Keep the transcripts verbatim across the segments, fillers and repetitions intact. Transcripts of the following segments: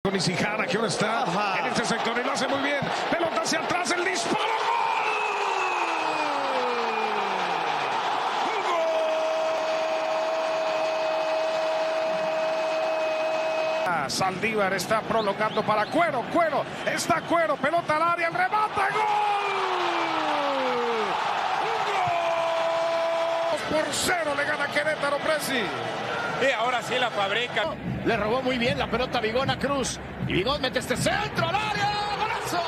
Con Isijara, que ahora está Ajá. en este sector y lo hace muy bien. Pelota hacia atrás, el disparo. ¡Gol! Saldívar está prolongando para Cuero. Cuero, está Cuero. Pelota al área, el remate. ¡Gol! dos por cero le gana Querétaro, Presi. Y ahora sí la fabrica. Le robó muy bien la pelota a Vigón a Cruz. Y Vigón mete este centro al área. ¡Golazo!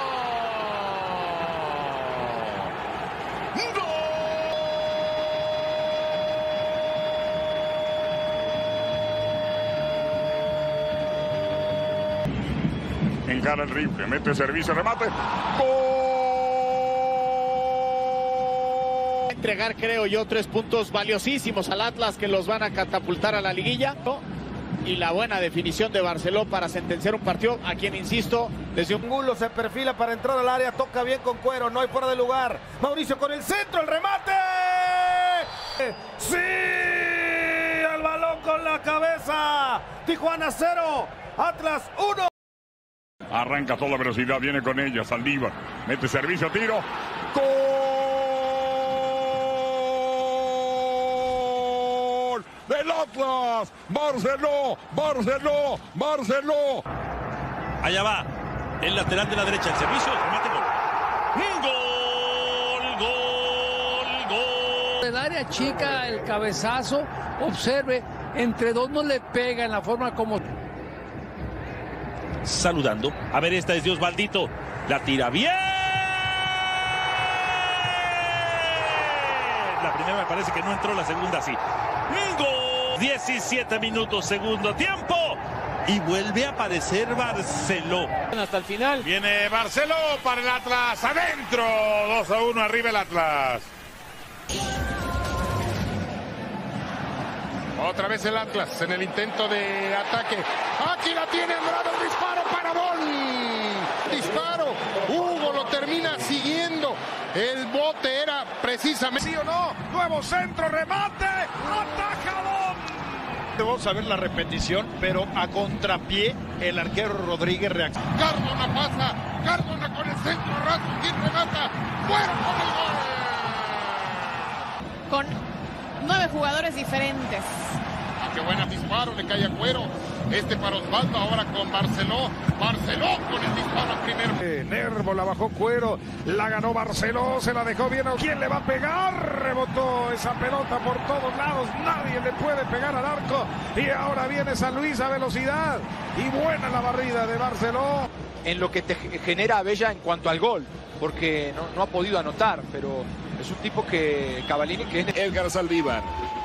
¡Gol! Encara el rifle, mete servicio, remate. ¡Gol! Entregar, creo yo, tres puntos valiosísimos al Atlas que los van a catapultar a la liguilla. Y la buena definición de Barceló para sentenciar un partido a quien, insisto, desde un... Angulo se perfila para entrar al área, toca bien con Cuero, no hay fuera de lugar. Mauricio con el centro, el remate. ¡Sí! El balón con la cabeza. Tijuana cero, Atlas uno. Arranca a toda velocidad, viene con ella, Saldívar. Mete servicio, tiro. ¡Gol! Del Atlas, Barceló, Barceló, Barceló. Allá va, el lateral de la derecha, el servicio, remate, gol. Gol, gol, gol. El área chica, el cabezazo, observe, entre dos no le pega en la forma como... Saludando, a ver, esta es de Osvaldito, la tira bien. La primera me parece que no entró, la segunda sí. ¡Gol! diecisiete minutos, segundo tiempo. Y vuelve a aparecer Barceló. Hasta el final. Viene Barceló para el Atlas. Adentro. dos a uno arriba el Atlas. Otra vez el Atlas en el intento de ataque. Aquí la tiene Andrade. El disparo para gol. Disparo. Hugo lo termina siguiendo. El bote era precisamente... ¿Sí o no? Nuevo centro, remate. Atajador. Vamos a ver la repetición, pero a contrapié el arquero Rodríguez reacciona. Cardona pasa. Cardona con el centro. Rato. ¿Quién remata? Fuera con el gol. Con nueve jugadores diferentes. Ah, qué buena disparo, le cae a Cuero. Este para Osvaldo, ahora con Barceló. Barceló con el disparo al primero. Eh, Nervo la bajó Cuero, la ganó Barceló, se la dejó bien. ¿Quién le va a pegar? Rebotó esa pelota por todos lados, nadie le puede pegar al arco. Y ahora viene San Luis a velocidad. Y buena la barrida de Barceló. En lo que te genera Abella en cuanto al gol, porque no, no ha podido anotar, pero es un tipo que Cavallini que es... Edgar Saldívar.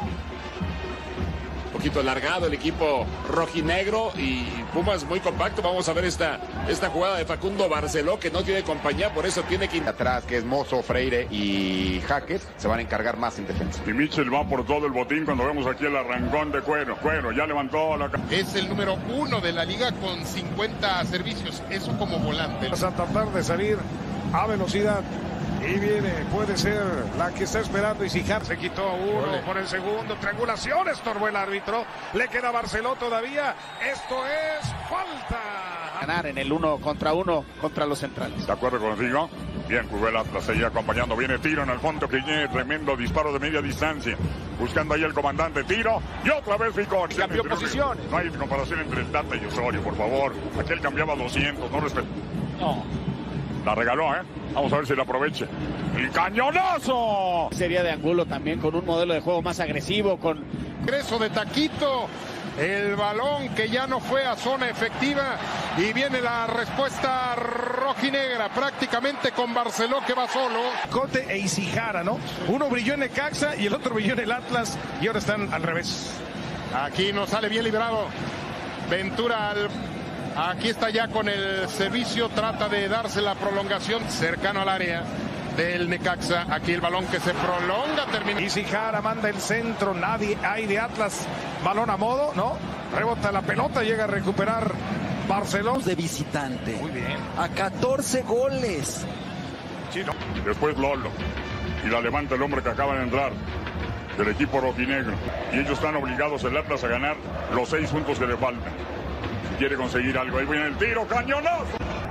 Un poquito alargado el equipo rojinegro y Pumas muy compacto. Vamos a ver esta, esta jugada de Facundo Barceló, que no tiene compañía, por eso tiene que ir atrás, que es Mozo, Freire y Jaques, se van a encargar más en defensa. Y Michel va por todo el botín cuando vemos aquí el arrancón de Cuero. Cuero ya levantó la... Es el número uno de la liga con cincuenta servicios, eso como volante. Vas a tratar de salir a velocidad. Y viene, puede ser la que está esperando. Y Sijar se quitó uno Ole. por el segundo. Triangulación, estorbó el árbitro. Le queda Barceló todavía. Esto es falta. Ganar en el uno contra uno contra los centrales. ¿De acuerdo contigo? Bien, jugó el Atlas ahí acompañando. Viene tiro en el fondo que viene tremendo disparo de media distancia. Buscando ahí el comandante. Tiro. Y otra vez Vicón. Cambió posiciones. No hay comparación entre el Tata y Osorio, por favor. Aquel cambiaba doscientos. No respeto. No. La regaló, ¿eh? Vamos a ver si la aprovecha. ¡El cañonazo! Sería de Angulo también, con un modelo de juego más agresivo, con... Ingreso de Taquito. El balón que ya no fue a zona efectiva. Y viene la respuesta rojinegra, prácticamente con Barceló que va solo. Cote e Isijara, ¿no? Uno brilló en Necaxa y el otro brilló en el Atlas. Y ahora están al revés. Aquí no sale bien librado. Ventura al... Aquí está ya con el servicio, trata de darse la prolongación cercano al área del Necaxa. Aquí el balón que se prolonga, termina. Isijara manda el centro, nadie hay de Atlas. Balón a modo, ¿no? Rebota la pelota, llega a recuperar Barcelona. De visitante. Muy bien. A catorce goles. Sí, no. Después Lolo. Y la levanta el hombre que acaba de entrar del equipo rojinegro. Y ellos están obligados, el Atlas, a ganar los seis puntos que le faltan. quiere conseguir algo. Ahí viene el tiro, cañonazo.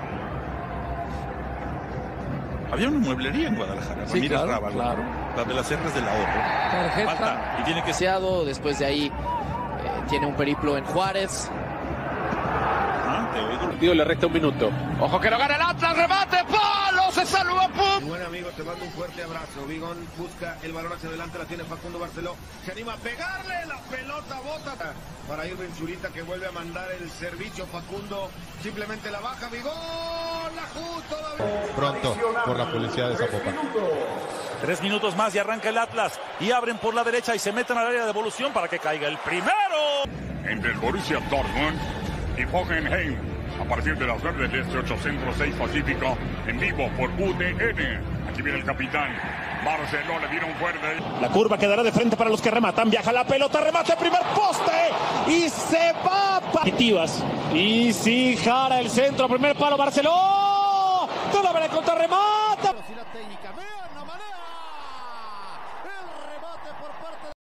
Había una mueblería en Guadalajara. Sí, Mira, claro, Rábalo, claro. La de las cerras del ahorro. Tarjeta. Falta. Y tiene que ser. Después de ahí eh, tiene un periplo en Juárez. Ah, te oigo. Digo, le resta un minuto. Ojo que lo gana el Atlas, remate, palo, se salvó, pum. Buen amigo, te mando un fuerte abrazo. Vigón busca el balón hacia adelante, la tiene Facundo Barceló. Se anima a pegarle, la pelota bota para Irving Zurita, que vuelve a mandar el servicio. Facundo simplemente la baja, Vigón, la justo. Pronto por la policía de Zapopan. Tres minutos más y arranca el Atlas. Y abren por la derecha y se meten al área de devolución para que caiga el primero. Entre el Borussia Dortmund y Hoffenheim. A partir de las nueve del este, ocho Centro, seis Pacífico, en vivo por U T N. Aquí viene el capitán. Barceló le viene un fuerte. La curva quedará de frente para los que rematan. Viaja la pelota, remate, primer poste. Y se va para... Y sí, jara el centro, primer palo, Barceló. Toda la contra remata. Velocidad técnica, vean la manera. El remate por parte de...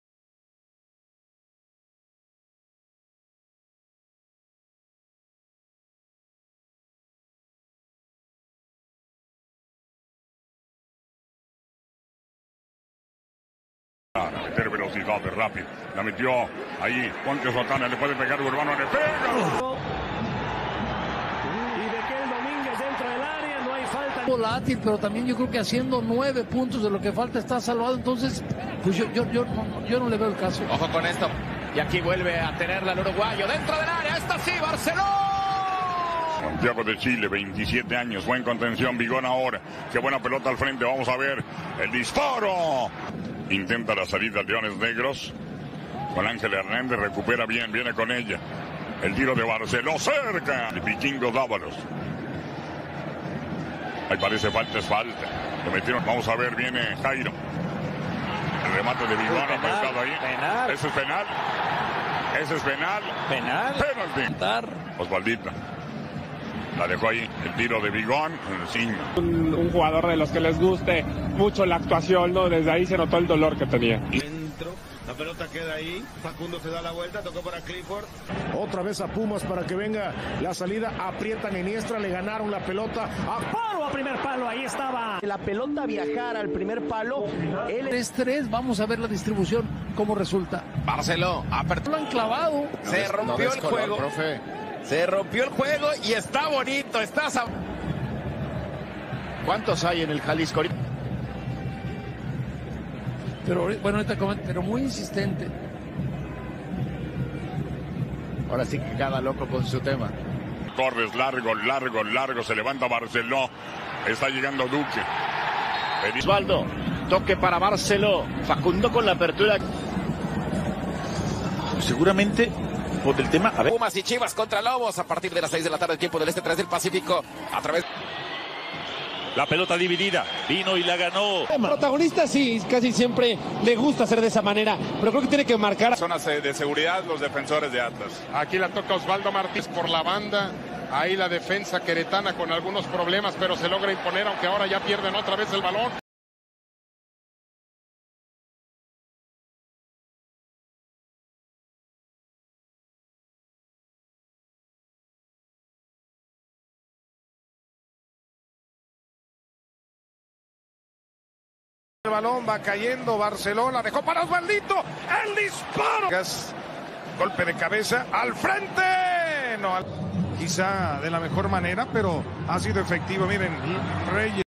A meter velocidad de rápido. La metió ahí. Ponte Sotana, le puede pegar Urbano, le pega. Y de que el Domínguez dentro del área, no hay falta. Volátil, pero también yo creo que haciendo nueve puntos de lo que falta está salvado. Entonces, pues yo, yo, yo, no, yo no le veo el caso. Ojo con esto. Y aquí vuelve a tenerla el uruguayo dentro del área. Esta sí, Barcelona. Santiago de Chile, veintisiete años, buen contención, Vigón ahora. Qué buena pelota al frente, vamos a ver el disparo. Intenta la salida Leones Negros. Con Ángel Hernández, recupera bien, viene con ella. El tiro de Barceló cerca. El Vikingo Dávalos. Ahí parece falta, es falta. Lo metieron, vamos a ver, viene Jairo. El remate de Vigón apretado ahí. Penal. Ese es penal. Ese es penal. Penal. Penalti. Osvaldita. La dejó ahí, el tiro de Vigón, sí. Un, un jugador de los que les guste mucho la actuación, ¿no? Desde ahí se notó el dolor que tenía. Dentro, la pelota queda ahí, Facundo se da la vuelta, tocó para Clifford. Otra vez a Pumas para que venga la salida, aprietan Iniestra, le ganaron la pelota. A Paro a primer palo, ahí estaba. La pelota viajara al primer palo. tres tres, vamos a ver la distribución, cómo resulta. Barceló, apertura. Lo han clavado. Se rompió el juego. Profe. Se rompió el juego y está bonito, está... ¿Cuántos hay en el Jalisco? Pero bueno, ahorita comento, pero muy insistente. Ahora sí que cada loco con su tema. Corres largo, largo, largo, se levanta Barceló. Está llegando Duque. Osvaldo, toque para Barceló. Facundo con la apertura. Seguramente por el tema. A ver. Pumas y Chivas contra Lobos a partir de las seis de la tarde, tiempo del este, tres del Pacífico. A través. La pelota dividida, vino y la ganó. El protagonista sí, casi siempre le gusta hacer de esa manera, pero creo que tiene que marcar. Zonas de seguridad los defensores de Atlas. Aquí la toca Osvaldo Martínez por la banda. Ahí la defensa queretana con algunos problemas, pero se logra imponer, aunque ahora ya pierden otra vez el balón. El balón va cayendo, Barcelona dejó para Osvaldito, el disparo. Golpe de cabeza al frente. No, quizá de la mejor manera, pero ha sido efectivo. Miren, Reyes.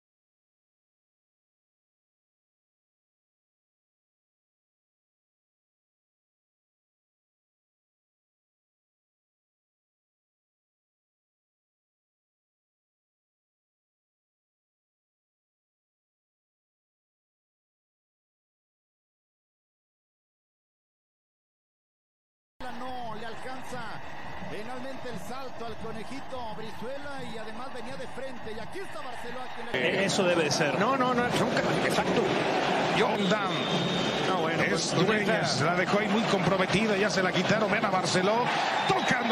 No le alcanza finalmente el salto al conejito Brizuela y además venía de frente y aquí está Barcelona. Le... Eso debe de ser. No, no, no, nunca, exacto. Jordan. No, bueno, es Dueñas, la dejó ahí muy comprometida, ya se la quitaron, ven a Barceló, tocando.